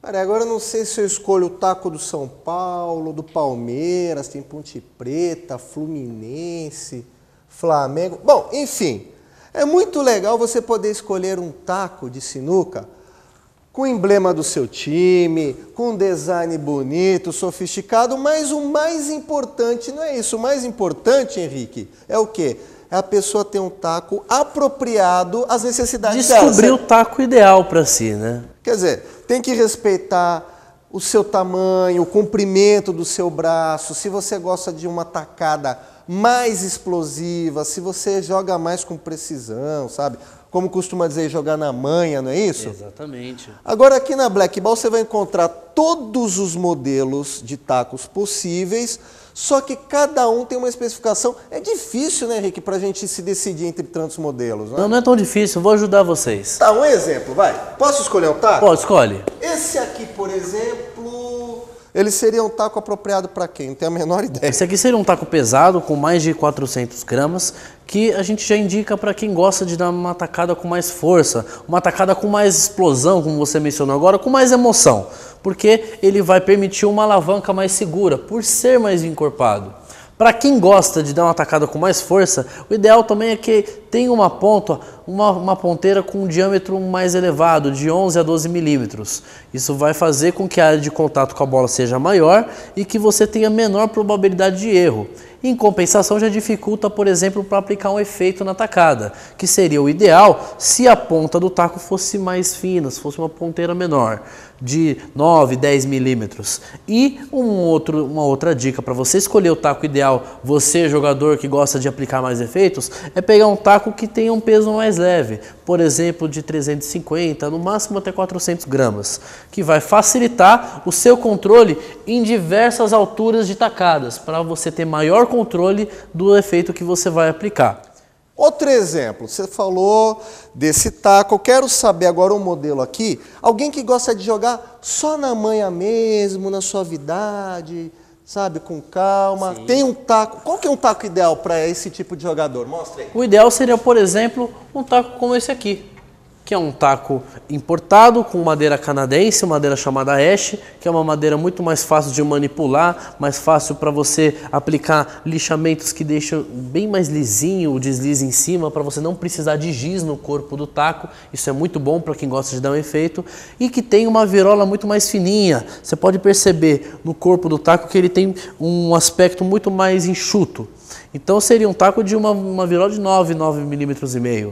Olha, agora eu não sei se eu escolho o taco do São Paulo, do Palmeiras, tem Ponte Preta, Fluminense, Flamengo. Bom, enfim, é muito legal você poder escolher um taco de sinuca com o emblema do seu time, com um design bonito, sofisticado, mas o mais importante não é isso. O mais importante, Henrique, é o quê? É a pessoa ter um taco apropriado às necessidades dela. Descobrir o taco ideal para si, né? Quer dizer, tem que respeitar o seu tamanho, o comprimento do seu braço, se você gosta de uma tacada mais explosiva, se você joga mais com precisão, sabe? Como costuma dizer, jogar na manha, não é isso? Exatamente. Agora aqui na Black Ball você vai encontrar todos os modelos de tacos possíveis, só que cada um tem uma especificação. É difícil, né, Henrique, pra gente se decidir entre tantos modelos, né? Não é tão difícil, vou ajudar vocês. Tá, um exemplo, vai. Posso escolher um taco? Pode, escolhe. Esse aqui, por exemplo, ele seria um taco apropriado para quem? Não tenho a menor ideia. Esse aqui seria um taco pesado, com mais de 400 gramas, que a gente já indica para quem gosta de dar uma tacada com mais força, uma tacada com mais explosão, como você mencionou agora, com mais emoção, porque ele vai permitir uma alavanca mais segura, por ser mais encorpado. Para quem gosta de dar uma tacada com mais força, o ideal também é que tenha uma ponta, uma ponteira com um diâmetro mais elevado, de 11 a 12 milímetros. Isso vai fazer com que a área de contato com a bola seja maior e que você tenha menor probabilidade de erro. Em compensação, já dificulta, por exemplo, para aplicar um efeito na tacada, que seria o ideal se a ponta do taco fosse mais fina, se fosse uma ponteira menor, de 9, 10 milímetros. E uma outra dica para você escolher o taco ideal, você jogador que gosta de aplicar mais efeitos, é pegar um taco que tenha um peso mais leve, por exemplo, de 350, no máximo até 400 gramas, que vai facilitar o seu controle em diversas alturas de tacadas, para você ter maior controle do efeito que você vai aplicar. Outro exemplo, você falou desse taco, eu quero saber agora um modelo aqui, alguém que gosta de jogar só na manha mesmo, na suavidade, sabe, com calma. Sim. Tem um taco, qual que é um taco ideal para esse tipo de jogador? Mostra aí. O ideal seria, por exemplo, um taco como esse aqui, que é um taco importado com madeira canadense, madeira chamada ash, que é uma madeira muito mais fácil de manipular, mais fácil para você aplicar lixamentos que deixam bem mais lisinho o deslize em cima, para você não precisar de giz no corpo do taco. Isso é muito bom para quem gosta de dar um efeito. E que tem uma virola muito mais fininha. Você pode perceber no corpo do taco que ele tem um aspecto muito mais enxuto. Então seria um taco de uma virola de 9 milímetros e meio.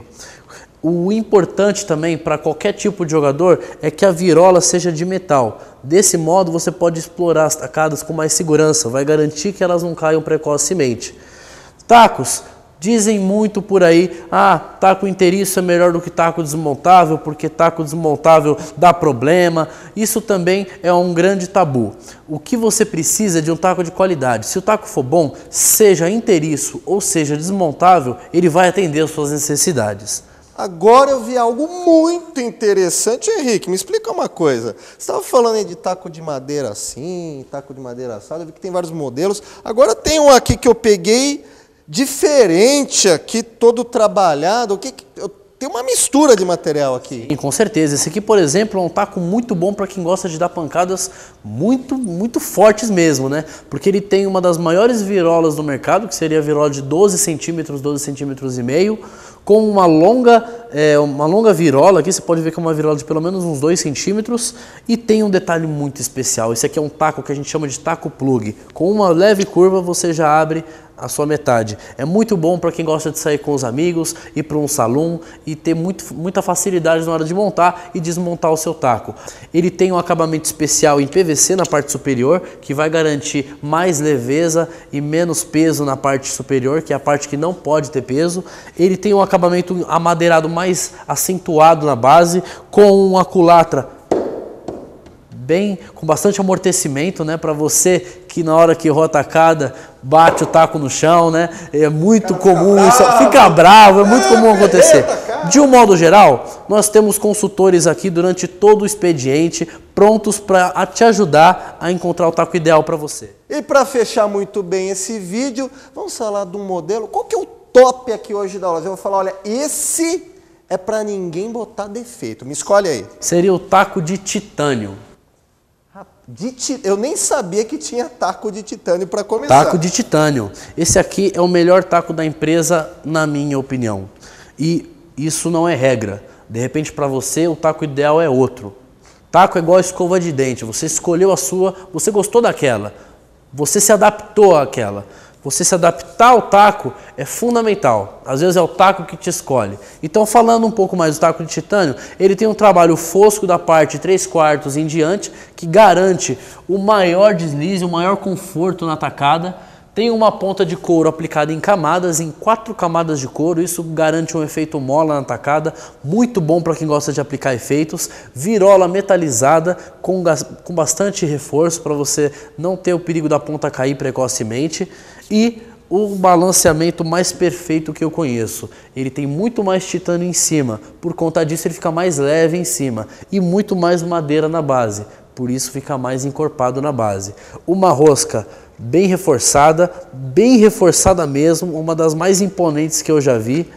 O importante também para qualquer tipo de jogador é que a virola seja de metal. Desse modo você pode explorar as tacadas com mais segurança, vai garantir que elas não caiam precocemente. Tacos, dizem muito por aí, taco inteiriço é melhor do que taco desmontável, porque taco desmontável dá problema. Isso também é um grande tabu. O que você precisa é de um taco de qualidade. Se o taco for bom, seja inteiriço ou seja desmontável, ele vai atender às suas necessidades. Agora eu vi algo muito interessante, Henrique, me explica uma coisa. Você estava falando aí de taco de madeira assim, taco de madeira assado, eu vi que tem vários modelos. Agora tem um aqui que eu peguei diferente aqui, todo trabalhado. Tem uma mistura de material aqui. Sim, com certeza. Esse aqui, por exemplo, é um taco muito bom para quem gosta de dar pancadas muito fortes mesmo, né? Porque ele tem uma das maiores virolas do mercado, que seria a virola de 12 centímetros e meio, com uma longa virola aqui. Você pode ver que é uma virola de pelo menos uns 2 centímetros. E tem um detalhe muito especial. Esse aqui é um taco que a gente chama de taco plug. Com uma leve curva você já abre a sua metade. É muito bom para quem gosta de sair com os amigos, ir para um salão e ter muita facilidade na hora de montar e desmontar o seu taco. Ele tem um acabamento especial em PVC na parte superior, que vai garantir mais leveza e menos peso na parte superior, que é a parte que não pode ter peso. Ele tem um acabamento amadeirado mais acentuado na base, com uma culatra com bastante amortecimento, né, para você que na hora que errou a tacada bate o taco no chão, né? É muito comum isso, fica bravo, é muito comum acontecer. De um modo geral, nós temos consultores aqui durante todo o expediente, prontos para te ajudar a encontrar o taco ideal para você. E para fechar muito bem esse vídeo, vamos falar de um modelo. Qual que é o top aqui hoje da loja? Eu vou falar, olha, esse é para ninguém botar defeito. Me escolhe aí. Seria o taco de titânio. Eu nem sabia que tinha taco de titânio para começar. Taco de titânio. Esse aqui é o melhor taco da empresa, na minha opinião. E isso não é regra. De repente, para você, o taco ideal é outro. Taco é igual a escova de dente. Você escolheu a sua, você gostou daquela. Você se adaptou àquela. Você se adaptar ao taco é fundamental. Às vezes é o taco que te escolhe. Então, falando um pouco mais do taco de titânio, ele tem um trabalho fosco da parte 3/4 em diante, que garante o maior deslize, o maior conforto na tacada. Tem uma ponta de couro aplicada em camadas, em 4 camadas de couro. Isso garante um efeito mola na tacada, muito bom para quem gosta de aplicar efeitos. Virola metalizada com bastante reforço para você não ter o perigo da ponta cair precocemente. E o balanceamento mais perfeito que eu conheço. Ele tem muito mais titânio em cima, por conta disso ele fica mais leve em cima e muito mais madeira na base, por isso fica mais encorpado na base. Uma rosca bem reforçada mesmo, uma das mais imponentes que eu já vi.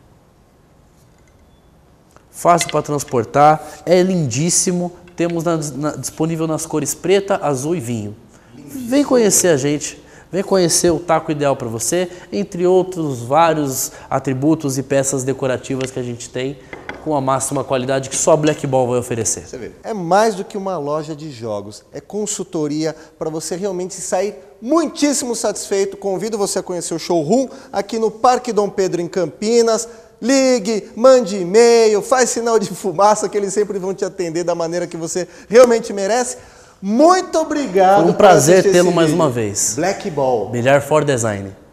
Fácil para transportar, é lindíssimo, temos disponível nas cores preta, azul e vinho. Vem conhecer a gente. Vem conhecer o taco ideal para você, entre outros vários atributos e peças decorativas que a gente tem com a máxima qualidade que só a Black Ball vai oferecer. Você vê, é mais do que uma loja de jogos, é consultoria para você realmente sair muitíssimo satisfeito. Convido você a conhecer o showroom aqui no Parque Dom Pedro, em Campinas. Ligue, mande e-mail, faz sinal de fumaça que eles sempre vão te atender da maneira que você realmente merece. Muito obrigado. Foi um prazer tê-lo mais uma vez. Black Ball. Melhor for design.